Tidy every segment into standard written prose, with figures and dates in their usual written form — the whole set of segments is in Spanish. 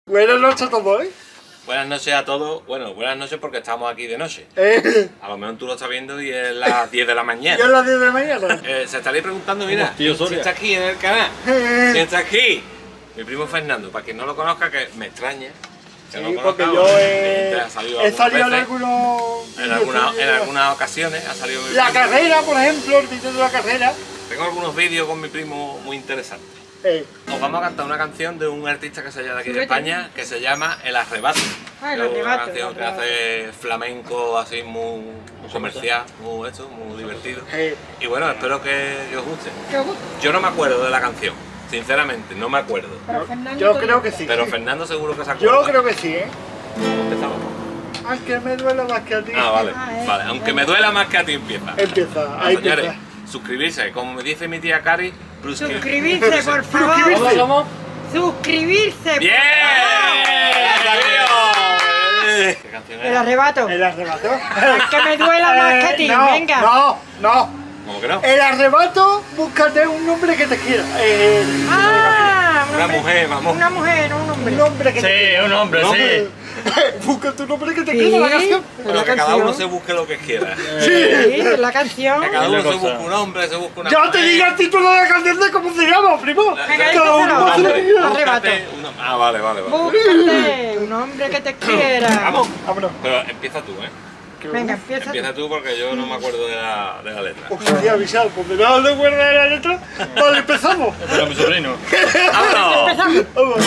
Buenas noches a todos, ¿eh? Buenas noches a todos. Bueno, buenas noches porque estamos aquí de noche. A lo mejor tú lo estás viendo y es las 10 de la mañana. ¿Y a las 10 de la mañana? Se estaréis preguntando, mira, Tío si Soria. está aquí en el canal. Si está aquí. Mi primo Fernando, para quien no lo conozca, que me extraña. Que Sí, no lo porque conozca, yo ha salido he salido en algunas algunos... en algunas ocasiones ha salido mi La primo. carrera, por ejemplo, el vídeo de la carrera. Tengo algunos vídeos con mi primo muy interesantes. Eh, Os vamos a cantar una canción de un artista que se llama de aquí de España, que se llama El Arrebato. Ah, El Es una Arrebato, canción El que hace flamenco así muy comercial, muy divertido. Y bueno, espero que os guste. ¿Qué os gusta? Yo no me acuerdo de la canción, sinceramente, no me acuerdo. Pero Fernando yo te creo gusta. que sí. Pero Fernando seguro que se acuerda. Yo creo que sí, ¿eh? ¿Cómo empezamos? Aunque me duela más que a ti. Ah, vale. Ah, Vale, aunque me duela más que a ti empieza. Empieza, Bueno, ahí señores, empieza. suscribirse, como me dice mi tía Cari, Suscribirse, por favor. Suscribirse. ¿Cómo? Suscribirse. ¡Bien! ¡Bravo! ¿Qué canción El es? arrebato. El arrebato. Que me duela más que a ti, no, venga. No. ¿Cómo que no? El arrebato, búscate un hombre que te quiera. Ah, Una mujer, vamos. Una mujer, no un hombre. Un hombre que te Sí, quiera. un hombre, sí. Búscate un hombre que te Sí, quiera, la canción. Pero la que cada canción. uno se busque lo que quiera. Sí, la canción. Que cada Es uno la se cosa. busque un hombre, se busque una Yo te digo el título de la canción de cómo se llama, primo. Venga, Cada uno díselo. hace lo que quiera. Arrebato. Ah, vale. Búscate un hombre que te quiera. Vamos. Vámonos. Pero empieza tú, ¿eh? Venga, empieza. Empieza tú porque yo no me acuerdo de la letra. Hostia, avisado, porque no te acuerdas de la letra. Vale, empezamos. Para mi sobrino. ¡Vámonos! Vamos.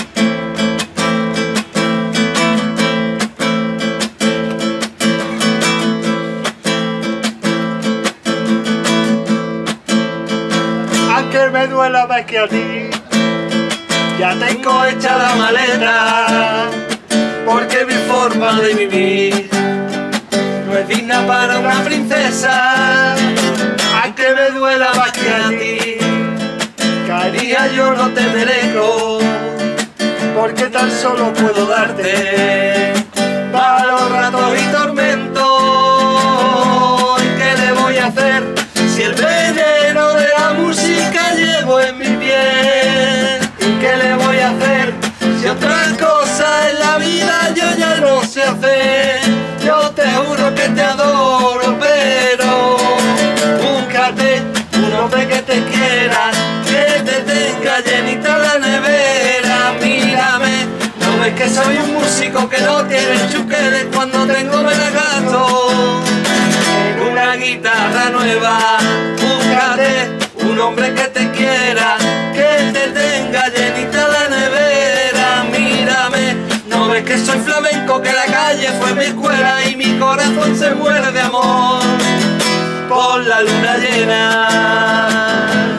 Aunque me duela más que a ti, ya tengo hecha la maleta, porque mi forma de vivir no es digna para una princesa. Aunque me duela más que a ti, cariño, yo no te merezco, porque tan solo puedo darte para los ratos y tormentos. ¿Y qué le voy a hacer si el veneno de la música llevo en mi piel? ¿Y qué le voy a hacer si otras cosas en la vida yo ya no sé hacer? Yo te juro que te adoro, pero búscate un hombre que te quiera, que te tenga llenita la nevera. Mírame, ¿no ves que soy un músico que no tiene chuqueles cuando tengo melagato? En una guitarra nueva, búscate un hombre que te quiera, que te tenga llenita la nevera. Mírame, ¿no ves que soy flamenco, que la calle fue mi escuela y mi corazón se muere de amor por la luna llena?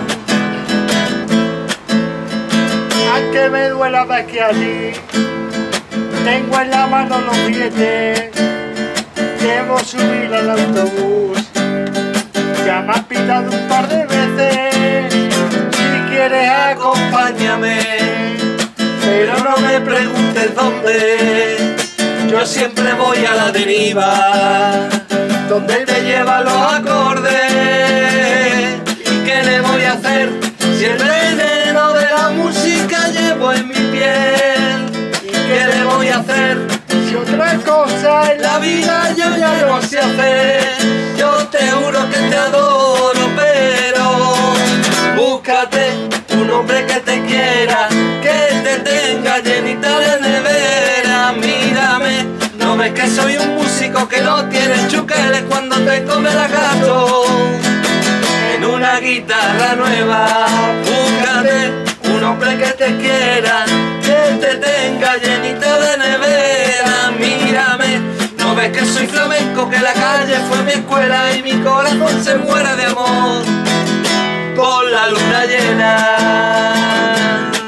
Aunque me duela más que a ti, tengo en la mano los billetes, debo subir al autobús. Ya me has pitado un par de veces, si quieres acompáñame, pero no me preguntes dónde. Yo siempre voy a la deriva, donde me llevan los acordes. ¿Y qué le voy a hacer si el veneno de la música llevo en mi piel? ¿Y qué le voy a hacer si otra cosa en la vida yo ya no sé hacer? Yo te juro que te adoro, pero búscate un hombre que te quiera, que te tenga llenita la nevera. Mírame, ¿no ves que soy un músico que no tiene chuqueles cuando te come la gato? En una guitarra nueva, búscate un hombre que te quiera, que te tenga llenita la nevera. Mírame, ¿no ves que soy flamenco, que la calle fue mi escuela y mi corazón se muere de amor por la luna llena?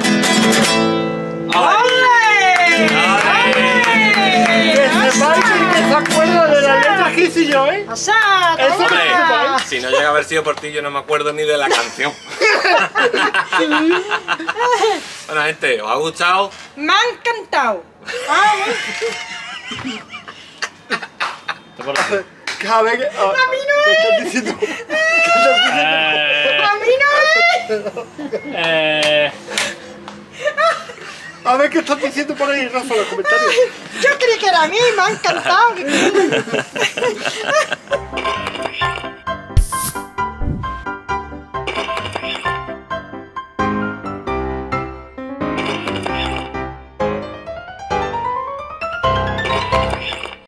¡Ole! Que sepáis que se acuerda de la letra que hice yo, ¿eh? ¡Asá! Eso toma! que sepáis. Si no llega a haber sido por ti, yo no me acuerdo ni de la canción. Bueno, gente, ¿os ha gustado? Me ha encantado. Ah, Cada vez que... A mí no ¿qué estás diciendo? ¿Qué estás diciendo? a mí no es. A ver qué estás diciendo por ahí, Rafa, en los comentarios. Yo creí que era a mí, me ha encantado.